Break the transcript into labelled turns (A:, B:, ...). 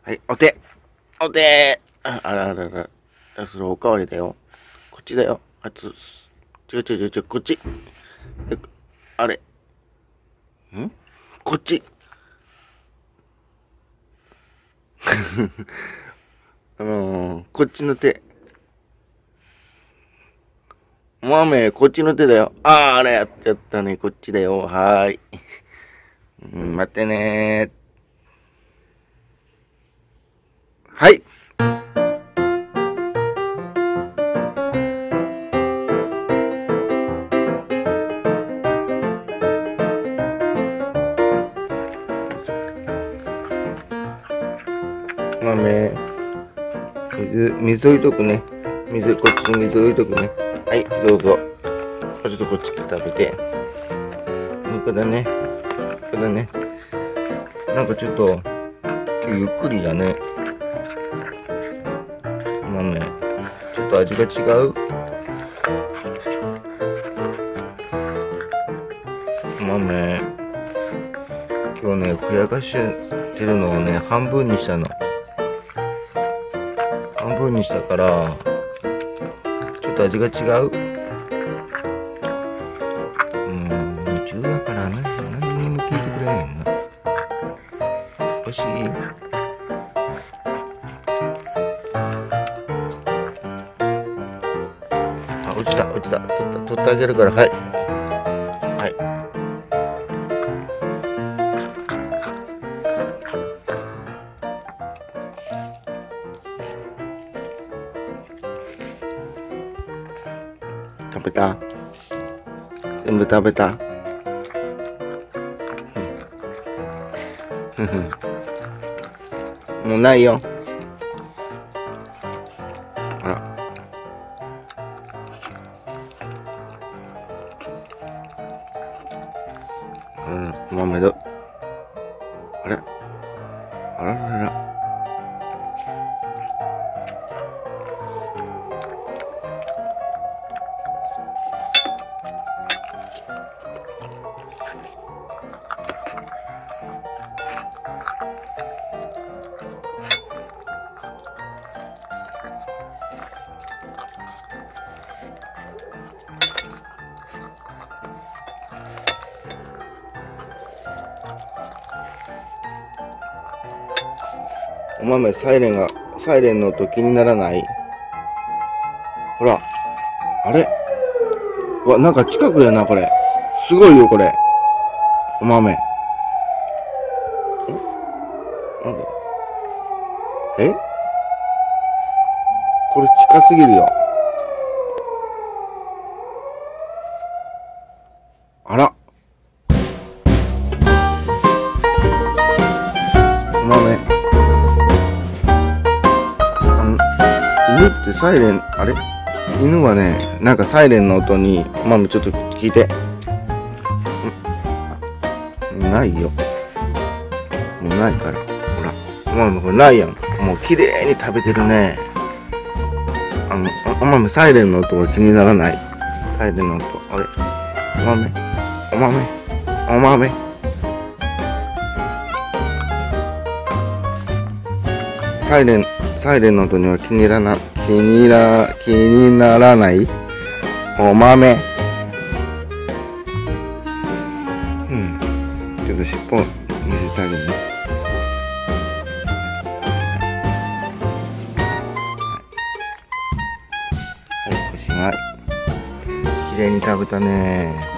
A: はい、お手あららら。それおかわりだよ。こっちだよ。違う、こっち。あれ。こっち。こっちの手。豆、こっちの手だよ。あれやっちゃったね。こっちだよ。はーい。待ってねー。はい。豆、水置いとくね。こっちに水置いとくね。はい、どうぞ。ちょっとこっち来て食べて。これだね。なんかちょっと、今日ゆっくりだね。豆、ちょっと味が違う。豆、今日ね、ふやかしてるのをね、半分にしたの。半分にしたから、ちょっと味が違う。夢中やからね、何にも聞いてくれへんな。欲しい？あ、落ちた。取ってあげるから、はい。はい。食べた？全部食べた？もうないよ。あら。豆だ。あれ？あららら。お豆、サイレンの音気にならない？ほら。あれ？うわ、なんか近くやな、これ。すごいよ、これ。お豆。なんで？これ近すぎるよ。あら。お豆。犬ってサイレン、あれ？犬はね、なんかサイレンの音に、ママちょっと聞いて。ないよ。もうないから。ほら。ママこれないやん。もう綺麗に食べてるね。ママサイレンの音が気にならない。サイレンの音。あれ？お豆。サイレンの音には気にならない。お豆。ちょっと尻尾見せてあげるね。はい、おしまい。綺麗に食べたね。